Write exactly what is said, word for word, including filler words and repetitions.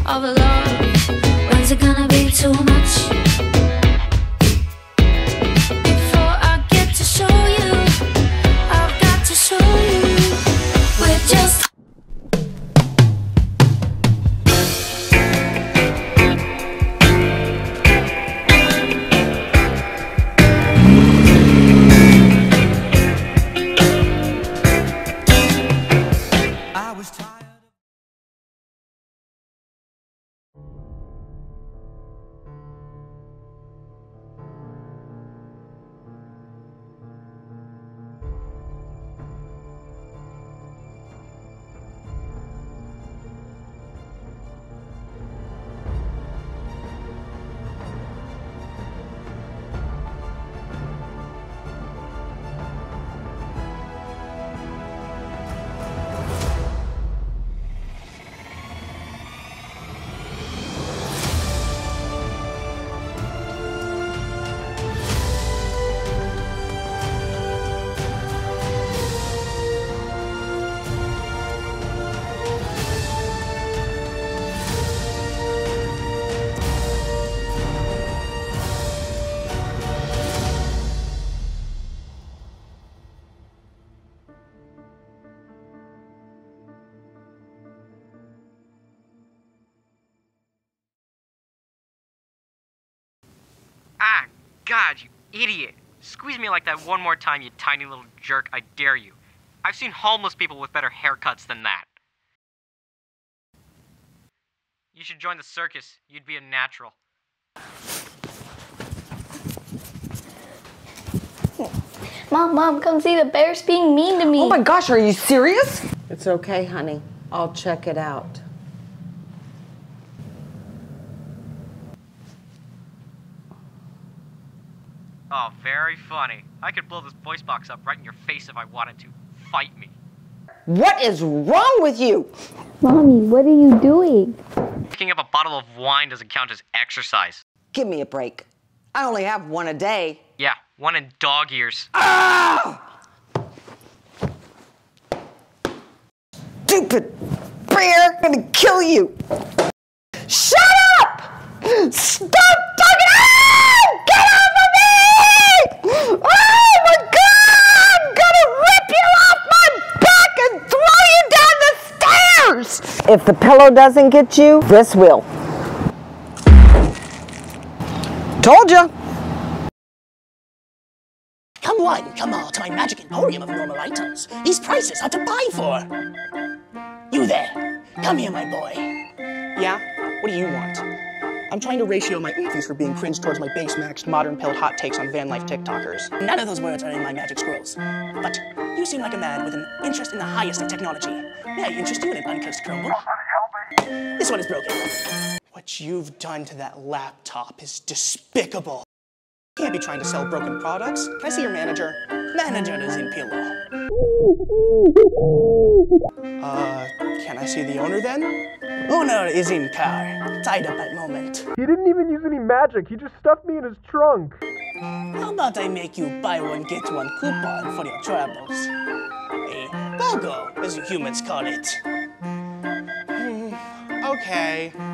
of love. When's it gonna be too much? Before I get to show you, I've got to show you. We're just I was tired. Ah, God, you idiot. Squeeze me like that one more time, you tiny little jerk, I dare you. I've seen homeless people with better haircuts than that. You should join the circus. You'd be a natural. Mom, Mom, come see the bear's being mean to me. Oh my gosh, are you serious? It's okay, honey. I'll check it out. Oh, very funny. I could blow this voice box up right in your face if I wanted to. Fight me. What is wrong with you? Mommy, what are you doing? Picking up a bottle of wine doesn't count as exercise. Give me a break. I only have one a day. Yeah, one in dog ears. Ah! Stupid bear! I'm gonna kill you! Shut up! Stop talking! Ah! Get off of me! Oh my God! I'm gonna rip you off my back and throw you down the stairs! If the pillow doesn't get you, this will. Told ya! Come one, come all to my magic emporium of normal items. These prices are to buy for. You there, come here, my boy. Yeah? What do you want? I'm trying to ratio my oophies for being cringe towards my base-maxed, modern-pilled hot takes on van life TikTokers. None of those words are in my magic scrolls. But you seem like a man with an interest in the highest of technology. May I interest you in an uncursed Chromebook? This one is broken. What you've done to that laptop is despicable. You can't be trying to sell broken products. Can I see your manager? Manager is in pillow. Uh, can I see the owner then? Owner is in car, tied up at moment. He didn't even use any magic. He just stuffed me in his trunk. How about I make you buy one, get one coupon for your travels? A BOGO, as you humans call it. Okay.